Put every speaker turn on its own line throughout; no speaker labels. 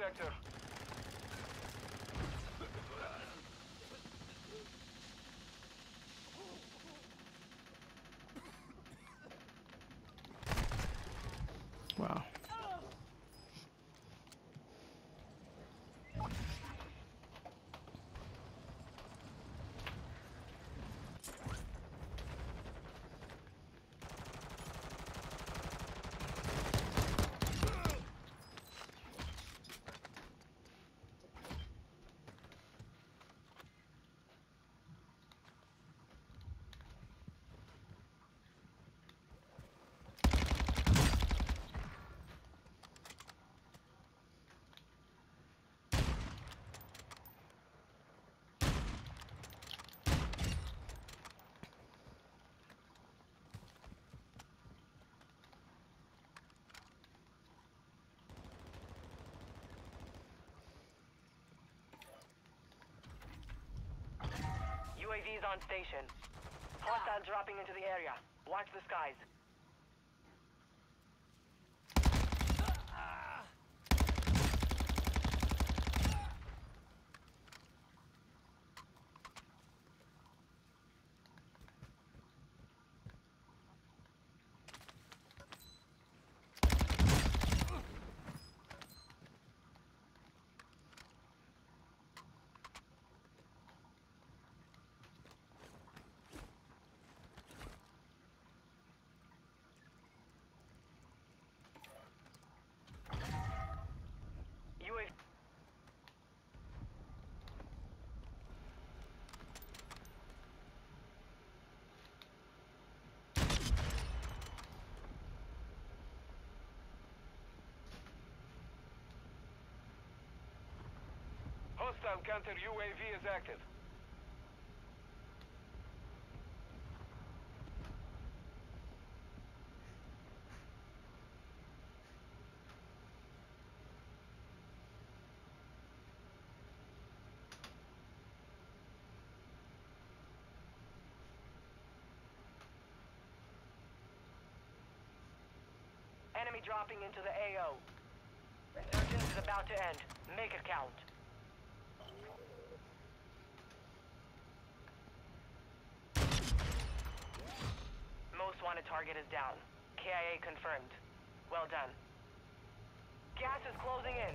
sector.
Wow.
UAVs on station. Hostile dropping into the area. Watch the skies. UAV.
Hostile counter UAV is active.
Enemy dropping into the AO. Resurgence is about to end. Make it count. Most wanted target is down. KIA confirmed. Well done. Gas is closing in.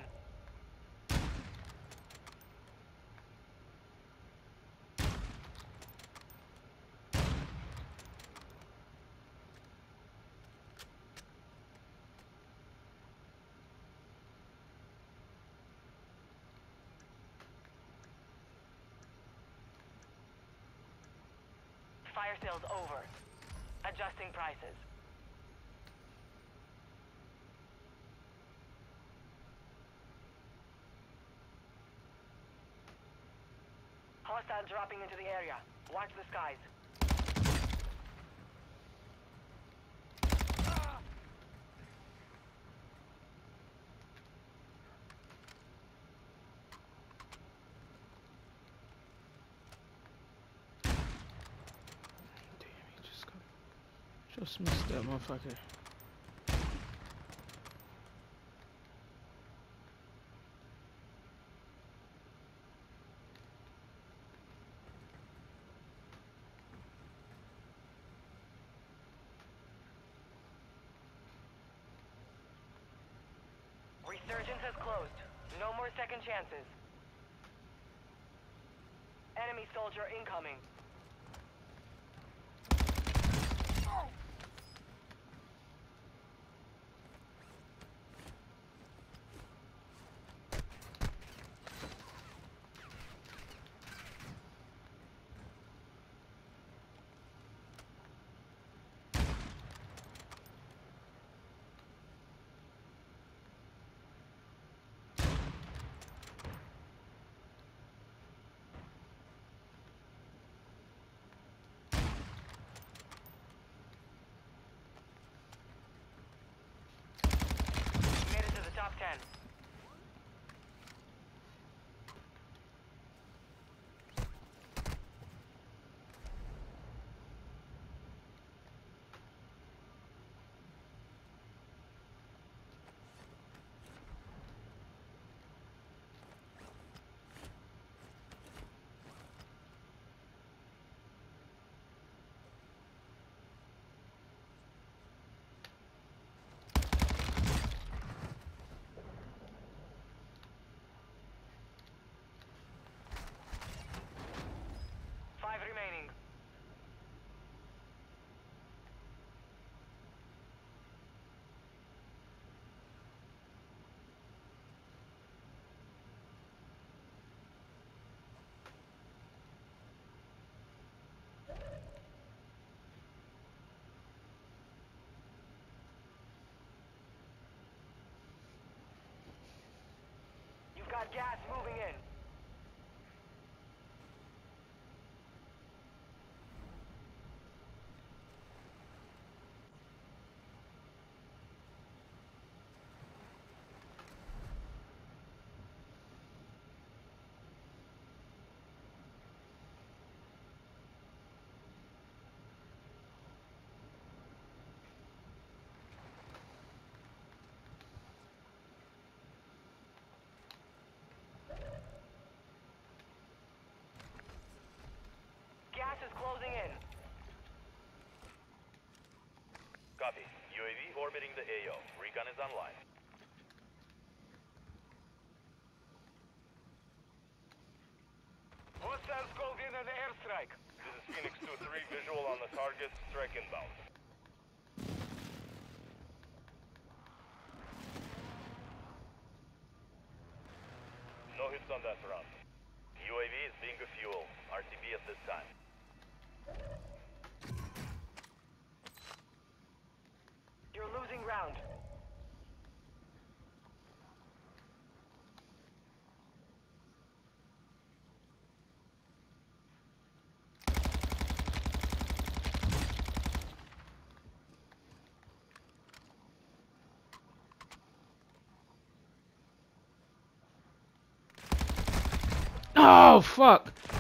Fire sales over. Adjusting prices. Hostile dropping into the area. Watch the skies.
Damn, he just missed that motherfucker.
Resurgence has closed. No more second chances. Enemy soldier incoming. gas moving in. Gas is closing in.
Copy. UAV orbiting the AO. Recon is online.
Hostiles called in an airstrike.
This is Phoenix 2-3, visual on the target, strike inbound. No hits on that round. UAV is being refueled. RTB at this time.
You're losing ground.
Oh fuck!